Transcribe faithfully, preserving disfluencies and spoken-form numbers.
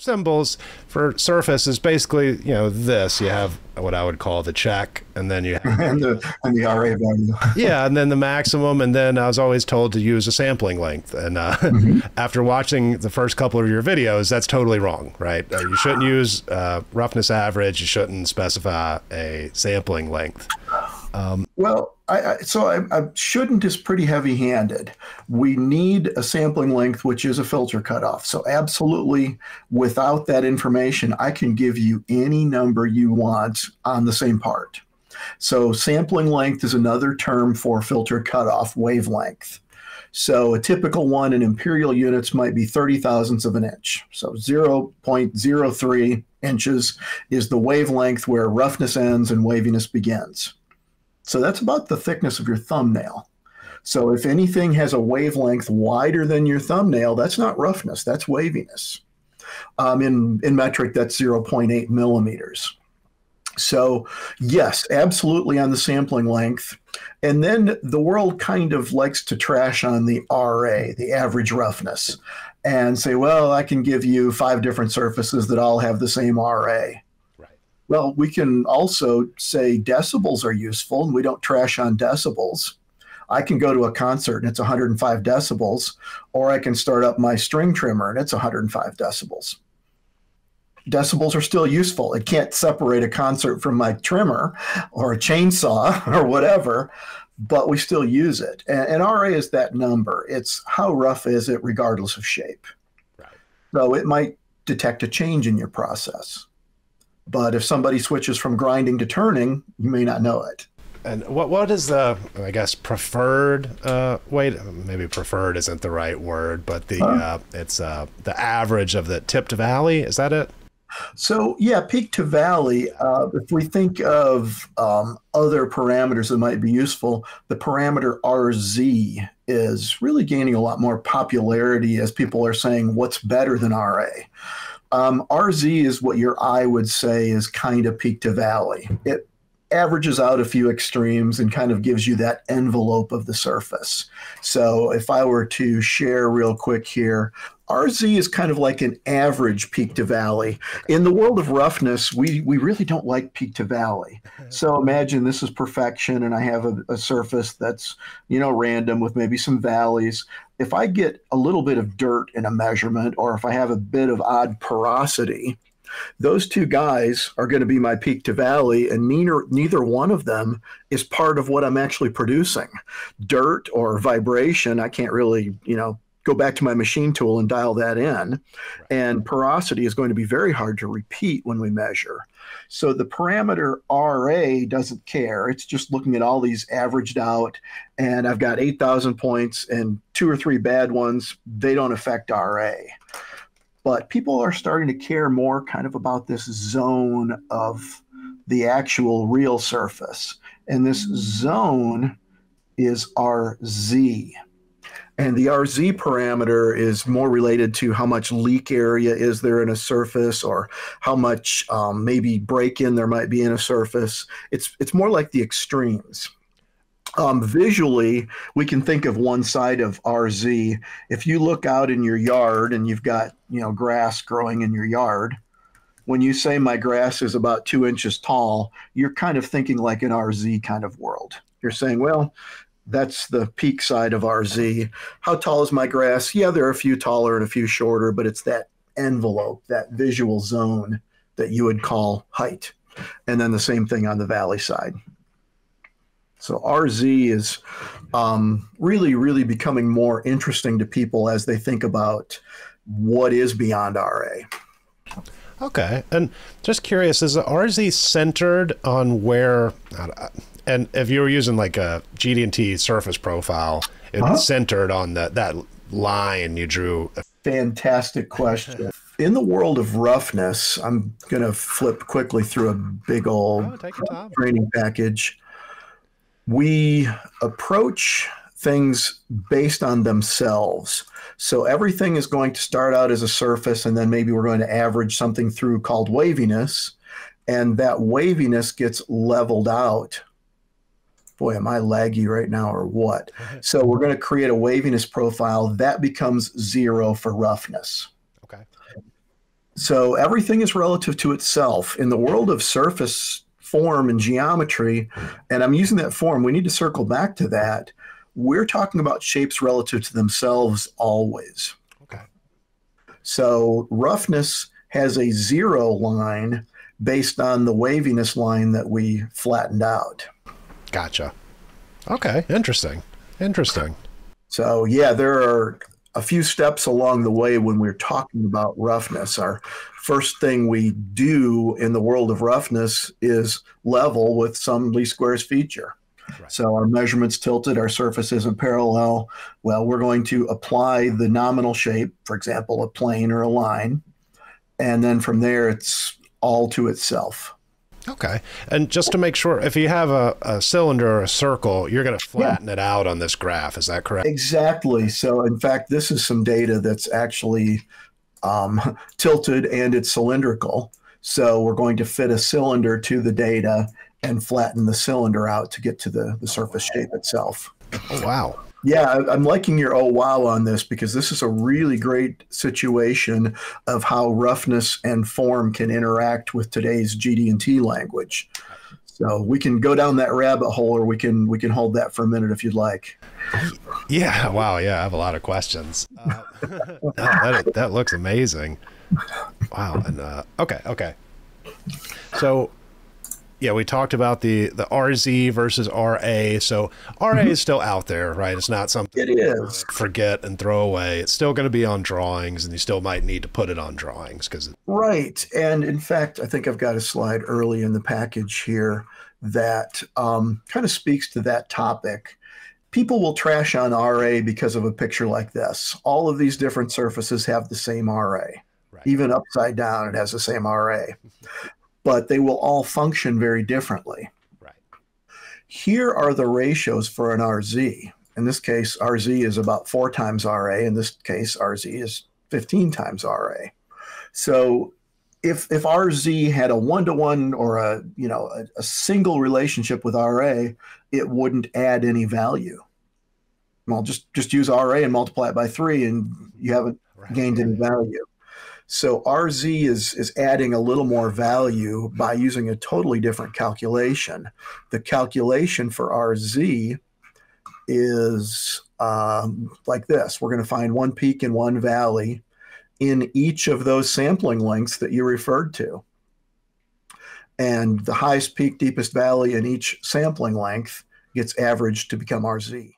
symbols for surface is basically, you know, this. You have what I would call the check, and then you have and the and the R A value. yeah, and then the maximum, and then I was always told to use a sampling length. And uh, mm-hmm. after watching the first couple of your videos, that's totally wrong, right? Uh, you shouldn't use uh, roughness average. You shouldn't specify a sampling length. Um, well, I, I, so I, I shouldn't is pretty heavy-handed. We need a sampling length, which is a filter cutoff. So absolutely, without that information, I can give you any number you want on the same part. So sampling length is another term for filter cutoff wavelength. So a typical one in imperial units might be thirty thousandths of an inch. So zero point zero three inches is the wavelength where roughness ends and waviness begins. So that's about the thickness of your thumbnail. So if anything has a wavelength wider than your thumbnail, that's not roughness, that's waviness. Um, in, in metric, that's zero point eight millimeters. So yes, absolutely on the sampling length. And then the world kind of likes to trash on the R A, the average roughness, and say, well, I can give you five different surfaces that all have the same R A. Well, we can also say decibels are useful, and we don't trash on decibels. I can go to a concert and it's one hundred five decibels, or I can start up my string trimmer and it's one hundred five decibels. Decibels are still useful. It can't separate a concert from my trimmer or a chainsaw or whatever, but we still use it. And, and R A is that number. It's how rough is it regardless of shape. Right. So it might detect a change in your process. But if somebody switches from grinding to turning, you may not know it. And what what is the, I guess, preferred uh, way? To, maybe preferred isn't the right word, but the huh? uh, it's uh, the average of the tip to valley. Is that it? So yeah, peak to valley. Uh, if we think of um, other parameters that might be useful, the parameter R Z is really gaining a lot more popularity as people are saying, what's better than R A? Um, R Z is what your eye would say is kind of peak to valley. It averages out a few extremes and kind of gives you that envelope of the surface. So if I were to share real quick here, R Z is kind of like an average peak to valley. In the world of roughness, we, we really don't like peak to valley. So imagine this is perfection and I have a, a surface that's, you know, random with maybe some valleys. If I get a little bit of dirt in a measurement, or if I have a bit of odd porosity, those two guys are going to be my peak to valley, and neither, neither one of them is part of what I'm actually producing. Dirt or vibration, I can't really, you know, go back to my machine tool and dial that in. And porosity is going to be very hard to repeat when we measure. So the parameter R A doesn't care. It's just looking at all these averaged out, and I've got eight thousand points and two or three bad ones. They don't affect R A. But people are starting to care more kind of about this zone of the actual real surface. And this zone is R Z. And the R Z parameter is more related to how much leak area is there in a surface, or how much um, maybe break-in there might be in a surface. It's, it's more like the extremes. Um, visually, we can think of one side of R Z. If you look out in your yard and you've got, you know, grass growing in your yard, when you say my grass is about two inches tall, you're kind of thinking like an R Z kind of world. You're saying, well, that's the peak side of R Z. How tall is my grass? Yeah, there are a few taller and a few shorter, but it's that envelope, that visual zone that you would call height. And then the same thing on the valley side. So R Z is um, really, really becoming more interesting to people as they think about what is beyond R A. Okay. And just curious, is the R Z centered on where, and if you were using like a G D and T surface profile, it's huh? centered on the, that line you drew? Fantastic question. In the world of roughness, I'm going to flip quickly through a big old oh, take your time. training package. We approach things based on themselves. So everything is going to start out as a surface, and then maybe we're going to average something through called waviness, and that waviness gets leveled out. Boy, am I laggy right now or what? So we're going to create a waviness profile that becomes zero for roughness. Okay. So everything is relative to itself. In the world of surface form and geometry, and I'm using that form, we need to circle back to that. We're talking about shapes relative to themselves always. Okay. So roughness has a zero line based on the waviness line that we flattened out. Gotcha. Okay, interesting. Interesting. So yeah, there are a few steps along the way when we're talking about roughness. Our first thing we do in the world of roughness is level with some least squares feature. Right. So our measurement's tilted, our surface isn't parallel. Well, we're going to apply the nominal shape, for example, a plane or a line. And then from there, it's all to itself. Okay. And just to make sure, if you have a, a cylinder or a circle, you're going to flatten yeah. it out on this graph. Is that correct? Exactly. So in fact, this is some data that's actually um, tilted and it's cylindrical. So we're going to fit a cylinder to the data and flatten the cylinder out to get to the, the surface shape itself. Oh, wow. Yeah, I'm liking your oh wow on this because this is a really great situation of how roughness and form can interact with today's G D and T language. So we can go down that rabbit hole, or we can we can hold that for a minute if you'd like. Yeah, wow, yeah, I have a lot of questions. Uh, no, that that looks amazing. Wow, and uh, okay, okay. So. Yeah, we talked about the the R Z versus R A. So R A mm-hmm. is still out there, right? It's not something it is. forget and throw away. It's still going to be on drawings, and you still might need to put it on drawings because it... right. And in fact, I think I've got a slide early in the package here that um, kind of speaks to that topic. People will trash on R A because of a picture like this. All of these different surfaces have the same R A. Right. Even upside down, it has the same R A. But they will all function very differently. Right. Here are the ratios for an R Z. In this case, R Z is about four times R A. In this case, R Z is fifteen times R A. So if if R Z had a one-to-one or a, you know, a, a single relationship with R A, it wouldn't add any value. Well, just, just use R A and multiply it by three, and you haven't right. gained any value. So R Z is, is adding a little more value by using a totally different calculation. The calculation for R Z is um, like this. We're going to find one peak and one valley in each of those sampling lengths that you referred to. And the highest peak, deepest valley in each sampling length gets averaged to become R Z.